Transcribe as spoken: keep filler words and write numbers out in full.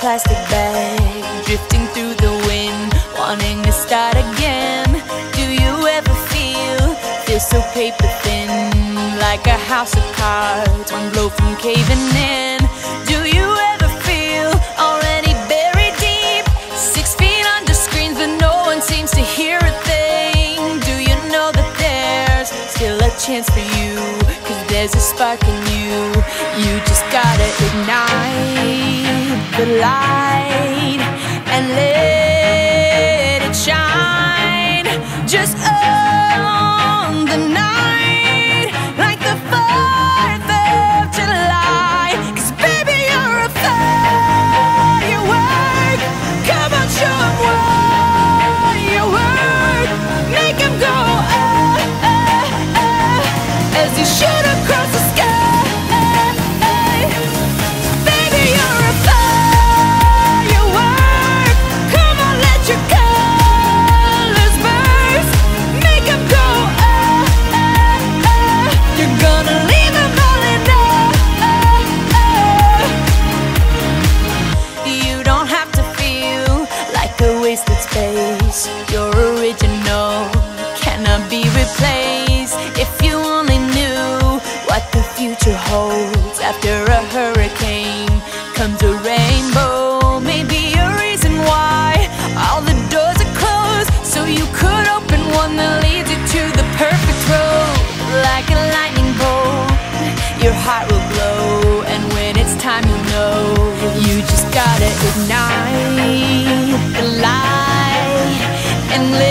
plastic bag, drifting through the wind, wanting to start again. Do you ever feel, feel so paper thin, like a house of cards, one blow from caving in? Do you ever feel already buried deep, six feet under screens but no one seems to hear a thing? Do you know that there's still a chance for you, cause there's a spark in you? You just gotta ignite the light and let it shine. Just own the night like the fourth of July. Cause baby, you're a firework. Come on, show 'em what you work. Make 'em go ah, ah, ah, as you shoot across the sky. Wasted space, your original cannot be replaced. If you only knew what the future holds, after a hurricane comes a rainbow. Maybe a reason why all the doors are closed, so you could open one that leads you to the perfect road. Like a lightning bolt, your heart will glow, and when it's time you'll know. You just gotta ignite the light and live.